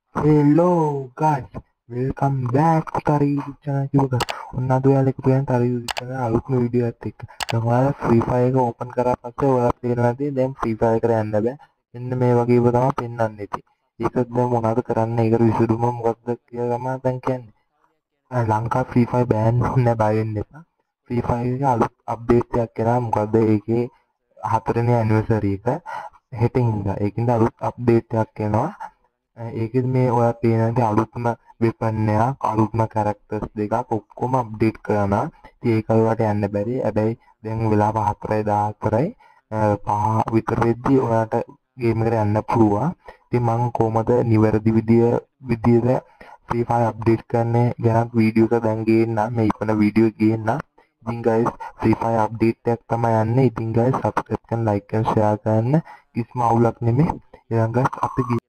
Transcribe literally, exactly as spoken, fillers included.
Hello guys, welcome back to Tari YouTube channel කිව්වක. ඔන්න අද ඔයාලා එකතු වෙන Tari YouTube channel අලුත්ම වීඩියෝ එකත් එක්ක. දැන් ඔයාලා Free Fire එක ඕපන් කරා පස්සේ ඔයාලා තේරෙනවා ඇති දැන් Free Fire එකට යන්න බෑ. මෙන්න මේ වගේ ඒවා තමයි පෙන්වන්නේ ඉතින්. ඒකත් දැන් මොනවද කරන්න? ඒකට විසඳුම මොකක්ද කියලා තමයි දැන් කියන්නේ. අය ලංකා Free Fire බෑන් වෙන්න බය වෙන්න එපා. Free Fire එකේ අලුත් අප්ඩේට් එකක් කරා. මොකද්ද ඒකේ හතරවෙනි ඇනිවර්සරි එක හෙටින් ඉඳලා. ඒකින්ද අලුත් අප්ඩේට් එකක් එනවා. ඒකෙත් මේ ඔයා පේනදී අලුත්ම වෙපන් එකක් අලුත්ම කැරක්ටර්ස් දෙකක් ඔක්කොම අප්ඩේට් කරනවා. ඉතින් ඒක ඔයාලට යන්න බැරි. හැබැයි දැන් වෙලාව හතරයි දහහතරයි පහ විතර වෙද්දී ඔයාලට ගේම් එකට යන්න පුළුවන්. ඉතින් මම කොහමද නිවැරදි විදිය විදියට Free Fire අප්ඩේට් කරන්නේ ගැන වීඩියෝ එක දැන් ගේන්න මේ ඉපන වීඩියෝ ගේන්න. ඉතින් guys Free Fire අප්ඩේට් එකක් තමයි යන්නේ. ඉතින් guys subscribe කරන්න like and share කරන්න කිසිම අවුලක් නෙමෙයි. ඊළඟට අපි